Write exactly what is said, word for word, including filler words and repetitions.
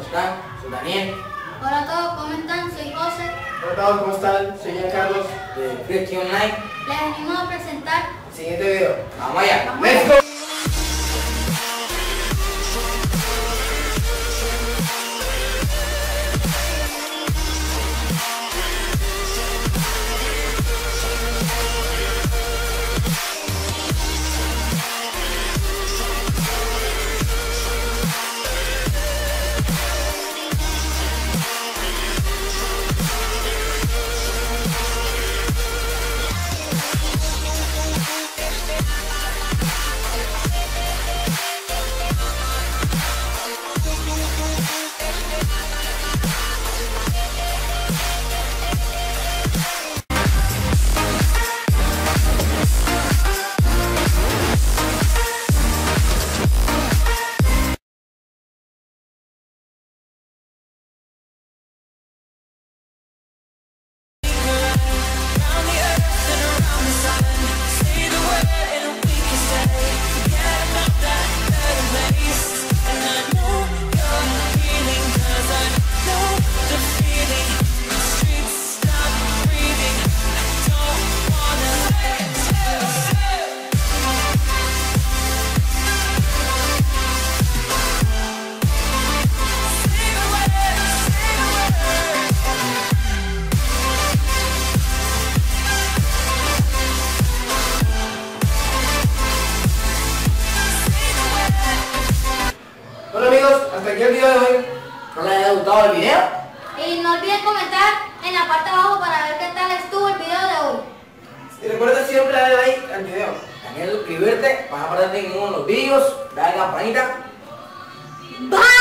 están? Soy Daniel. Hola a todos, ¿cómo están? Soy José. Hola a todos, ¿cómo están? Soy Giancarlos De Freaky Online. Les venimos a presentar El siguiente video. Vamos allá. Vamos ¡Let's allá. go! Bueno amigos, hasta aquí el video de hoy. ¿No les haya gustado el video? y no olviden comentar en la parte de abajo para ver qué tal estuvo el video de hoy. Y recuerda siempre darle like al video. También suscribirte para no perderte ninguno de los vídeos. Dale a la campanita. Bye.